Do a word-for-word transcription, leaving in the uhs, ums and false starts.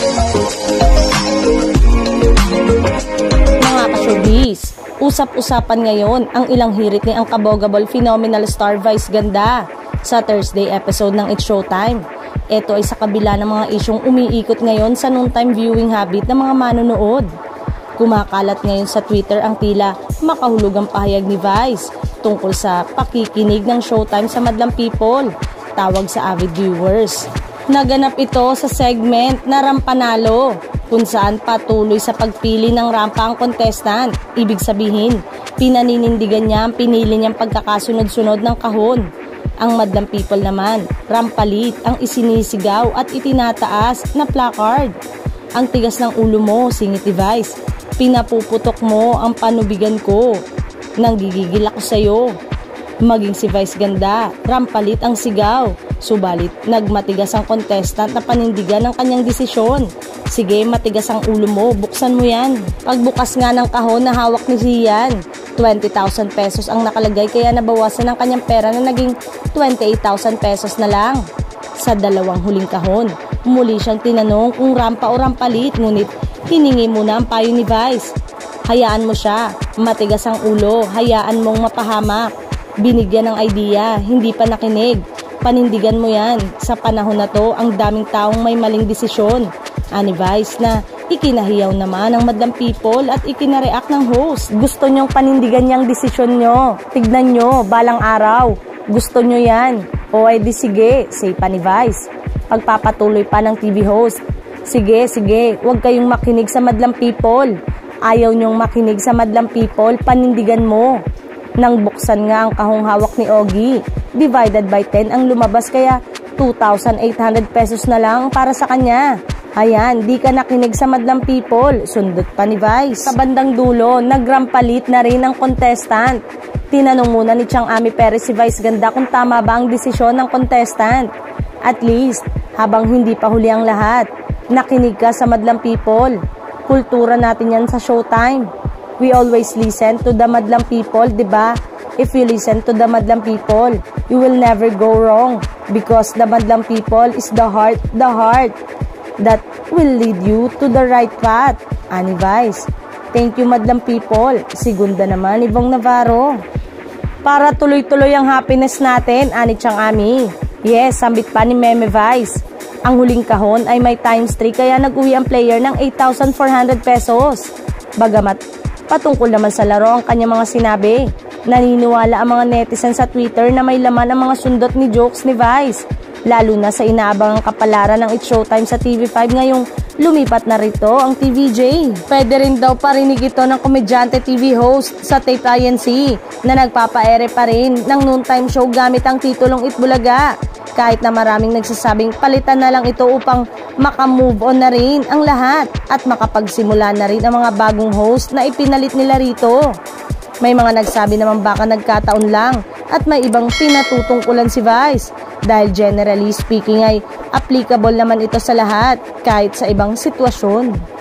Mga ka-showbiz, usap-usapan ngayon ang ilang hirit ni ang kabogable phenomenal star Vice Ganda sa Thursday episode ng It's Showtime. Ito ay sa kabila ng mga isyong umiikot ngayon sa noontime viewing habit ng mga manonood. Kumakalat ngayon sa Twitter ang tila makahulugang pahayag ni Vice tungkol sa pakikinig ng Showtime sa madlang people, tawag sa avid viewers. Naganap ito sa segment na Rampanalo, kung saan patuloy sa pagpili ng rampa ang contestant. Ibig sabihin, pinaninindigan niya ang pinili niyang pagkakasunod-sunod ng kahon. Ang madlang people naman, rampalit ang isinisigaw at itinataas na placard. Ang tigas ng ulo mo, singit ni Vice. Pinapuputok mo ang panubigan ko. Nanggigigil ako sa'yo. Maging si Vice Ganda, rampalit ang sigaw. Subalit, nagmatigas ang contestant na panindigan ng kanyang desisyon. Sige, matigas ang ulo mo, buksan mo yan. Pagbukas nga ng kahon na hawak ni Sian, twenty thousand pesos ang nakalagay kaya nabawasan ang kanyang pera na naging twenty-eight thousand pesos na lang. Sa dalawang huling kahon, muli siyang tinanong kung rampa o rampalit, ngunit hiningi muna ang payo ni Vice. Hayaan mo siya, matigas ang ulo, hayaan mong mapahamak. Binigyan ng idea, hindi pa nakinig. Panindigan mo yan. Sa panahon na to, ang daming taong may maling desisyon. Ani Vice na ikinahiyaw naman ang madlang people at ikinareact ng host. Gusto nyong panindigan niyang desisyon nyo. Tignan nyo, balang araw. Gusto nyo yan. O ay di sige, say pa ni Vice. Pagpapatuloy pa ng T V host. Sige, sige, huwag kayong makinig sa madlang people. Ayaw nyong makinig sa madlang people, panindigan mo. Nang buksan nga ang kahong hawak ni Ogie, divided by ten ang lumabas kaya two thousand eight hundred pesos na lang para sa kanya. Ayan, di ka nakinig sa madlang people, sundot pa ni Vice. Sa bandang dulo, nagrampalit na rin ang contestant. Tinanong muna ni Chang Ami Perez si Vice Ganda kung tama ba ang desisyon ng contestant. At least, habang hindi pa huli ang lahat, nakinig ka sa madlang people. Kultura natin yan sa Showtime. We always listen to the madlang people, diba? If you listen to the madlang people, you will never go wrong because the madlang people is the heart, the heart that will lead you to the right path. Ani Vice. Thank you madlang people. Segunda naman, Ibong Navarro. Para tuloy-tuloy ang happiness natin, ani Chang Ami. Yes, sambit pa ni Meme Vice. Ang huling kahon ay may times three kaya nag-uwi ang player ng eight thousand four hundred pesos. Bagamat patungkol naman sa laro ang kanyang mga sinabi. Naniniwala ang mga netizen sa Twitter na may laman ang mga sundot ni jokes ni Vice. Lalo na sa inaabangang kapalaran ng It's Showtime sa T V five ngayong lumipat na rito ang T V J. Pwede rin daw parinig ito ng komedyante T V host sa Tape I N C na nagpapaere pa rin ng noontime show gamit ang titulong Itbulaga. Kahit na maraming nagsasabing palitan na lang ito upang makamove on na rin ang lahat at makapagsimula na rin ang mga bagong host na ipinalit nila rito. May mga nagsabi naman baka nagkataon lang at may ibang pinatutungkulan si Vice dahil generally speaking ay applicable naman ito sa lahat kahit sa ibang sitwasyon.